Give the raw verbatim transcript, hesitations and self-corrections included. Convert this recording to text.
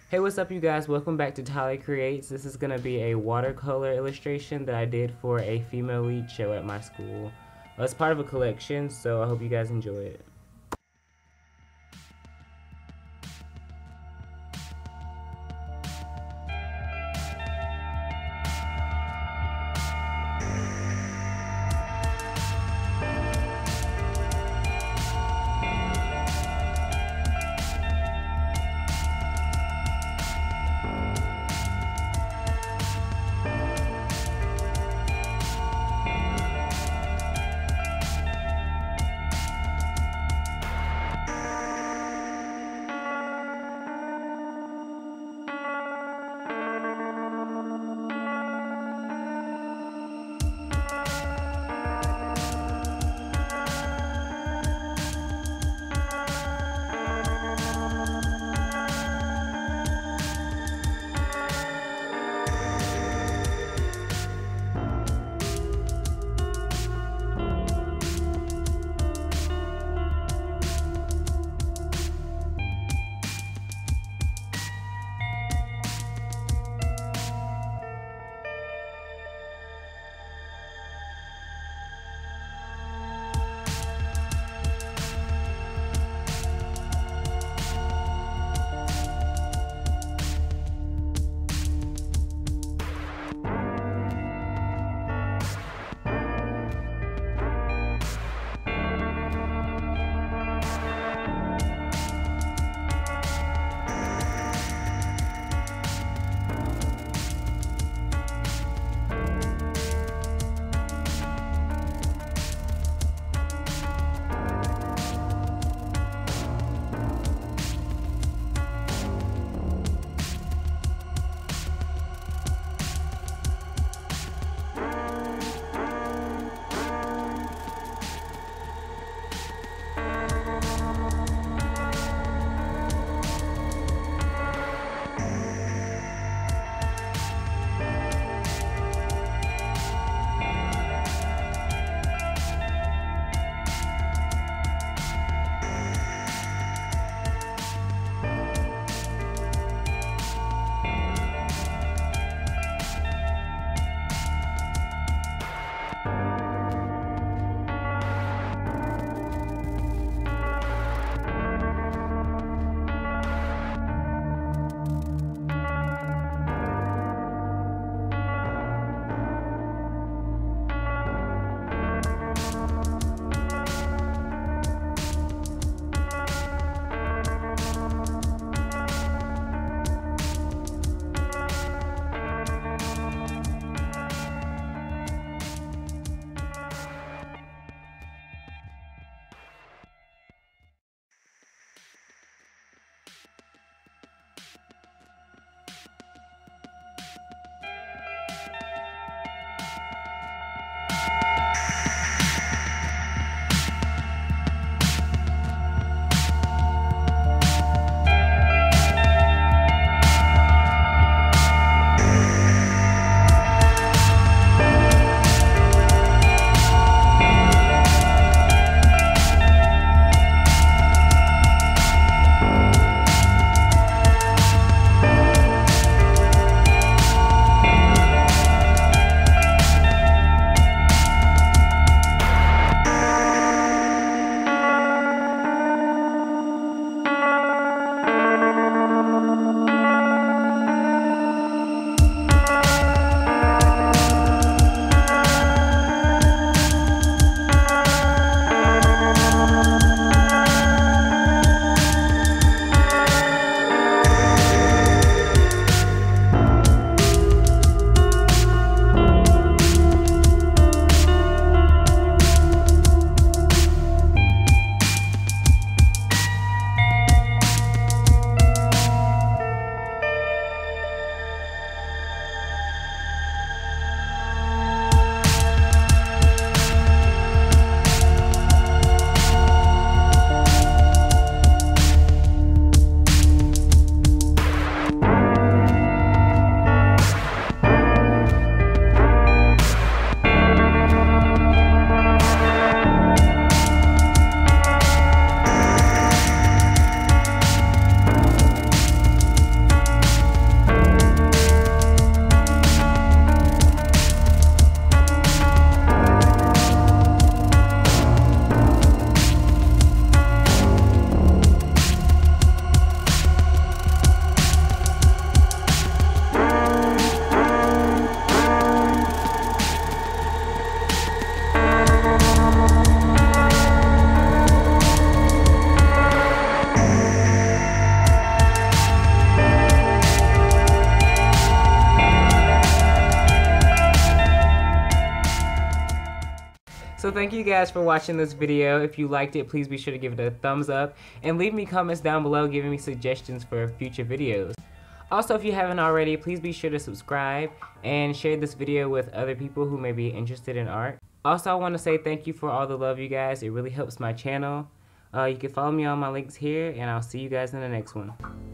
Hey, what's up, you guys? Welcome back to Tyler Creates. This is going to be a watercolor illustration that I did for a female lead show at my school. Uh, it's part of a collection, so I hope you guys enjoy it. thank you guys for watching this video. If you liked it, please be sure to give it a thumbs up and leave me comments down below giving me suggestions for future videos. Also, if you haven't already, please be sure to subscribe and share this video with other people who may be interested in art. Also, I want to say thank you for all the love, you guys. It really helps my channel. Uh, you can follow me on my links here, and I'll see you guys in the next one.